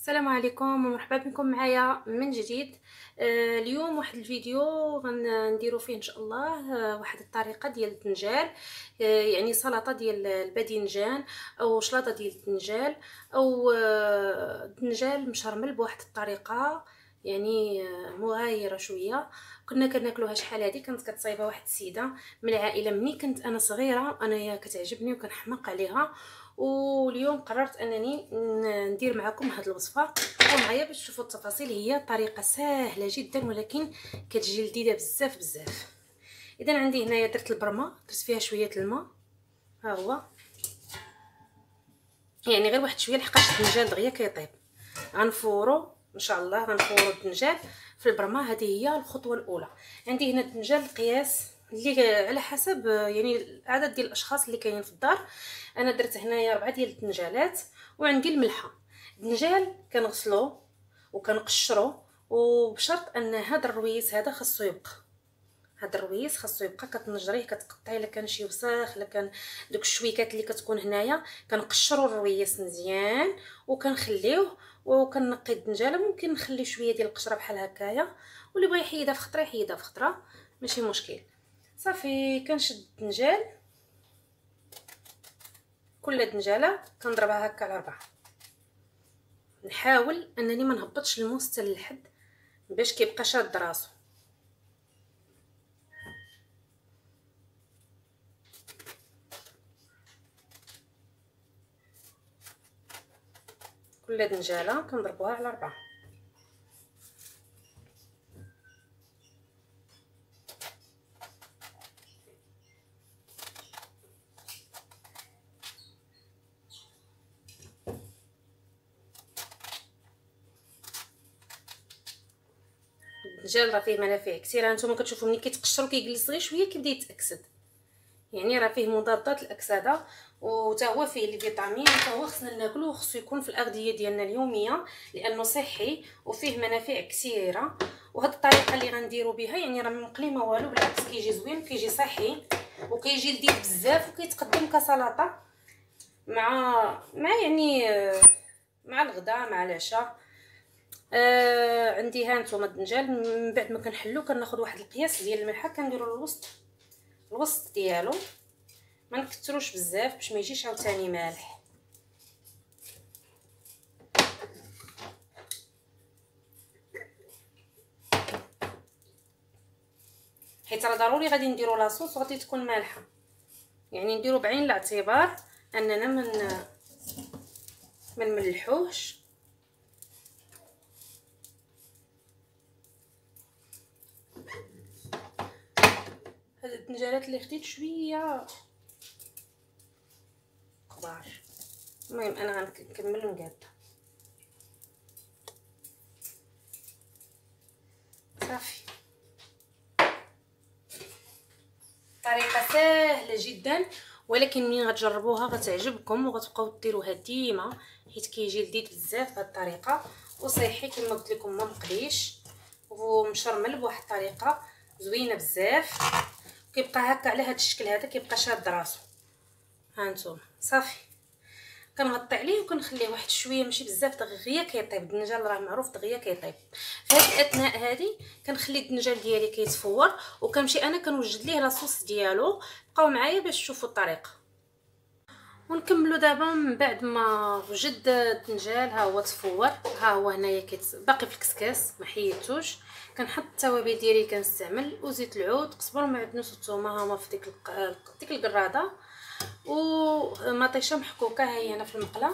السلام عليكم ومرحبا بكم معايا من جديد. اليوم واحد الفيديو غنديرو فيه ان شاء الله واحد الطريقه ديال الدنجال. يعني سلطه ديال الباذنجان او شلاضه ديال الدنجال او الدنجال مشرمل بواحد الطريقه يعني مغايره شويه. كنا كناكلوها شحال هادي، كانت كتصايبها واحد السيده من العائله مني كنت انا صغيره، انايا كتعجبني وكنحماق عليها. واليوم قررت انني ندير معكم هذه الوصفه. بقاو معايا باش تشوفوا التفاصيل. هي طريقه سهله جدا ولكن كتجي لذيذه بزاف بزاف. اذا عندي هنايا درت البرمه، درت فيها شويه الماء، ها هو يعني غير واحد شويه لحقاش الدنجال دغيا كيطيب. غنفورو ان شاء الله، غنفورو الدنجال في البرمه. هذه هي الخطوه الاولى. عندي هنا الدنجال القياس اللي على حسب يعني العدد ديال الاشخاص اللي كاينين في الدار. انا درت هنايا 4 ديال الدنجالات. وعندي الملحه. الدنجال كنغسلو وكنقشرو، وبشرط ان هذا الرويس هذا خاصو يبقى. هذا الرويس خاصو يبقى. كتنجريه كتقطعيه الا كان شي وساخ، الا كان دوك الشويكات اللي كتكون هنايا كنقشروا الرويس مزيان وكنخليوه. وكنقي الدنجاله، ممكن نخلي شويه ديال القشره بحال هكايا، واللي بغى يحيدها في خطره يحيدها في خطره، ماشي مشكل. صافي كنشد الدنجال، كل دنجاله كنضربها هكا على 4. نحاول انني ما نهبطش الموس حتى للحد باش كيبقى شاد راسو. كل دنجاله كنضربوها على 4. الدجاج راه فيه منافع كثيره. هانتوما كتشوفوا ملي كيتقشر وكيجلس غير شويه كيبدا يتاكسد، يعني راه فيه مضادات الاكسده، وتا هو فيه الفيتامين، وتا هو خصنا ناكلوه، خصو يكون في الاغذيه ديالنا اليوميه لانه صحي وفيه منافع كثيره. وهاد الطريقه اللي غنديروا بها يعني راه مقلي ما والو، بالعكس كيجي زوين وكيجي صحي وكيجي لذيذ بزاف، وكيتقدم كسلطه مع يعني مع الغداء مع العشاء. عندي ها نتوما الدنجال. من بعد ما كنحلو كناخذ واحد القياس ديال الملحه كنديروا الوسط ديالو، ما نكثروش بزاف باش ما يجيش عاوتاني مالح. حيت راه ضروري غادي نديروا لاصوص وغادي تكون مالحه، يعني نديروا بعين الاعتبار اننا ما نملحوش. هاد الدنجالات اللي خديت شويه كبار. المهم انا غنكمل مقاده. صافي طريقه سهله جدا، ولكن ملي غتجربوها غتعجبكم وغتبقاو ديروها ديما حيت كيجي لذيذ بزاف بهذه الطريقه، وصحي كما قلت لكم ما مقليش ومشرمل بواحد الطريقه زوينه بزاف. كيبقى هكا على هذا الشكل هذا، كيبقى شاد راسو. ها نتوما صافي كنغطي عليه وكنخليه واحد شويه، ماشي بزاف دغيا كيطيب. الدنجال راه معروف دغيا كيطيب. في هذه الاثناء هذه كنخلي الدنجال ديالي كيتفور، وكنمشي انا كنوجد ليه لاصوص ديالو. بقاو معايا باش تشوفوا الطريقه ونكملوا دابا. من بعد ما وجد الدنجال ها هو تفور، ها هو هنايا باقي في الكسكاس ما حيدتوش. كنحط التوابل ديالي، كنستعمل وزيت العود، قزبر ومعدنوس والثومه هما في ديك القراده، ومطيشه محكوكه ها هي هنا في المقله.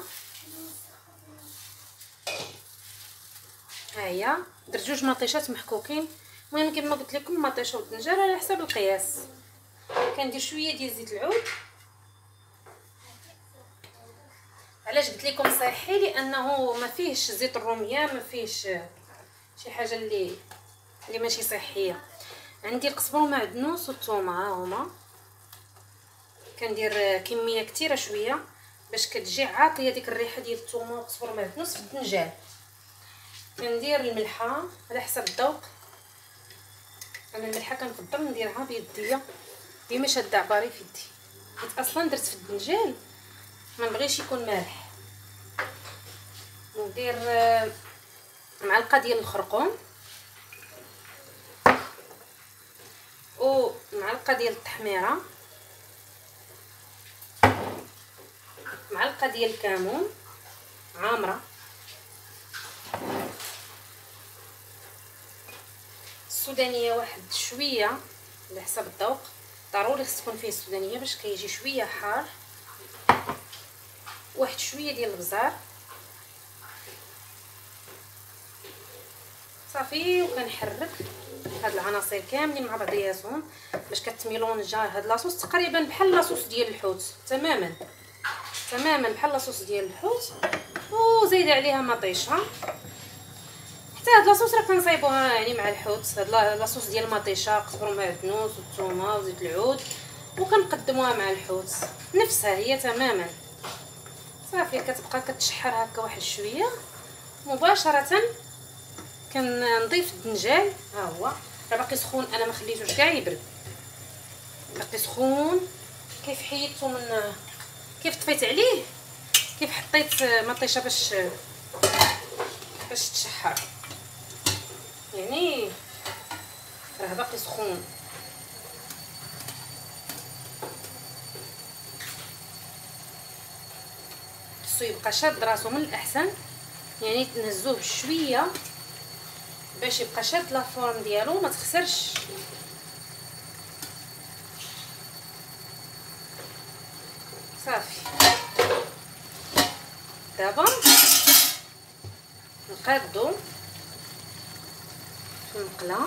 ها هي درت 2 مطيشات محكوكين. المهم كما قلت لكم مطيشه والدنجال على حسب القياس. كندير شويه ديال زيت العود. علاش قلت لكم صحي؟ لانه ما فيهش زيت الروميه، ما فيهش شي حاجه اللي ماشي صحيه. عندي القزبر ومعدنوس والثومه ها هما. كندير كميه كثيره شويه باش كتجي عاطيه ديك الريحه ديال الثومه والقزبر ومعدنوس في الدنجال. كندير الملحه على حسب الذوق. انا الملحه كنفضل نديرها بيديا، ديما شاده عباري في يدي حيت اصلا درت في الدنجال ما نبغيش يكون مالح. ندير معلقه ديال الخرقوم ومعلقه ديال التحميره، معلقه ديال الكمون عامره، السودانيه واحد شويه على حسب الذوق، ضروري خص تكون فيه السودانيه باش كيجي شويه حار، واحد شويه ديال البزار صافي. وكنحرك هاد العناصر كاملين مع بعضياتهم باش كتميلونجا هاد لاصوص تقريبا بحال لاصوص ديال الحوت، تماما بحال لاصوص ديال الحوت. وزايده عليها مطيشه، حتى هاد لاصوص راه كنصايبوها يعني مع الحوت. هاد لاصوص ديال المطيشه قطروا مع الدنوس والثومه وزيت العود وكنقدموها مع الحوت، نفسها هي تماما. صافي كتبقى كتشحر هكا واحد شويه مباشره. كنضيف الدنجال، ها هو راه باقي سخون، انا ما خليتوش كاع يبرد، باقي سخون. كيف حيدته من كيف طفيت عليه، كيف حطيت مطيشه باش تشحر، يعني راه باقي سخون. خصو يبقى شاد راسو من الاحسن، يعني تنهزوه شويه باش يبقى شاد لا فورم ديالو ما تخسرش. صافي دابا نقادو في المقله.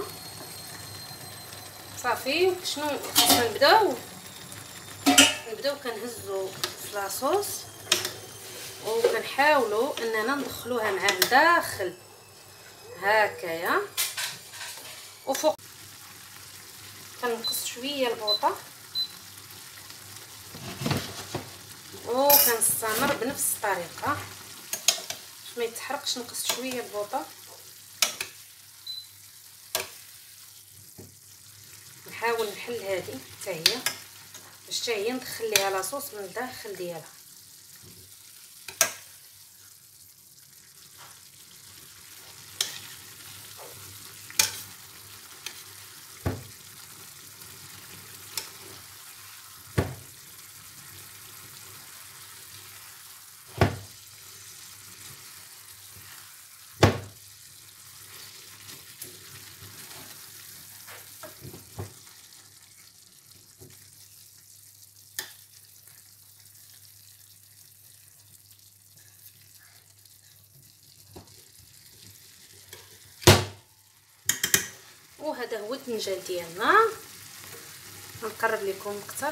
صافي شنو خاصنا نبداو كنهزو في لاصوص وكنحاولوا اننا ندخلوها معاه لداخل هكايا. وفوق كنقص شويه البوطه وكنستمر بنفس الطريقه باش ما يتحرقش. نقص شويه البوطه، نحاول نحل هذه حتى هي باش حتى هي ندخل ليها لاصوص من الداخل ديالها. وهذا هو الدنجال ديالنا، نقرب لكم اكثر.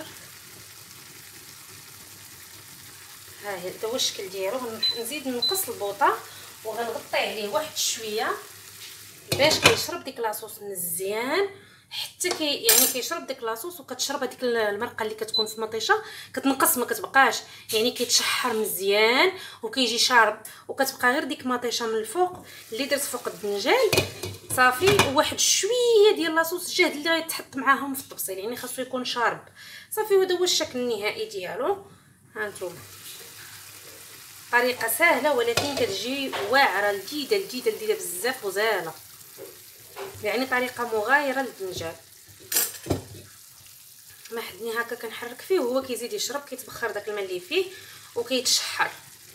ها هذا هو الشكل ديالو. نزيد نقص البوطه وغنغطي عليه واحد شويه باش كيشرب ديك لاصوص مزيان، حتى يعني كيشرب ديك لاصوص وكتشرب هذيك المرقه اللي كتكون في المطيشه، كتنقص ما كتبقاش، يعني كيتشحر مزيان وكيجي شارب، وكتبقى غير ديك مطيشه من الفوق اللي درت فوق الدنجال. صافي وواحد شويه ديال لاصوص جاهد اللي غيتحط معاهم في الطبسيل، يعني خاصو يكون شارب. صافي وهذا هو الشكل النهائي ديالو. ها نتوما طريقه سهله ولكن كتجي واعره لذيذه بزاف وزاله، يعني طريقه مغايره للدنجال. ما حدني هكا كنحرك فيه وهو كيزيد يشرب، كيتبخر داك الماء اللي فيه وكيتشحر.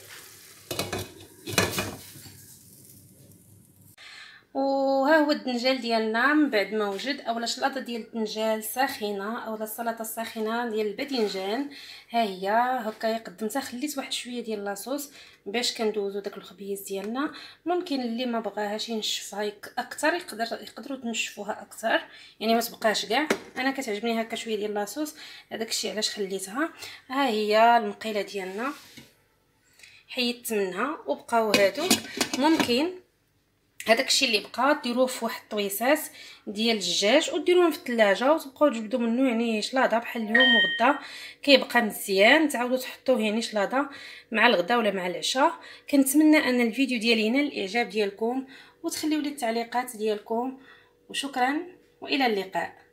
وها هو الدنجال ديالنا من بعد ما وجد، اولا شلاضه ديال الدنجال ساخنه اولا السلطه الساخنه ديال الباذنجان. ها هي هكا قدمتها، خليت واحد شويه ديال لاصوص باش كندوزو داك الخبيز ديالنا. ممكن اللي ما بغاهاش ينشفها اكثر يقدروا تنشفوها اكثر، يعني ما تبقاش كاع. انا كتعجبني هكا شويه ديال لاصوص، هذاك الشيء علاش خليتها. ها هي المقيله ديالنا حيدت منها وبقاو هادوك. ممكن هذاك الشيء اللي بقى ديروه في واحد الطويسات ديال الدجاج وديروهم في الثلاجه وتبقاو تجبدوا منه، يعني شلاضه بحال اليوم وغدا كيبقى مزيان. تعاودوا تحطوه يعني شلاضه مع الغدا ولا مع العشاء. كنتمنى ان الفيديو ديالي ينال الاعجاب ديالكم وتخليوا لي التعليقات ديالكم، وشكرا والى اللقاء.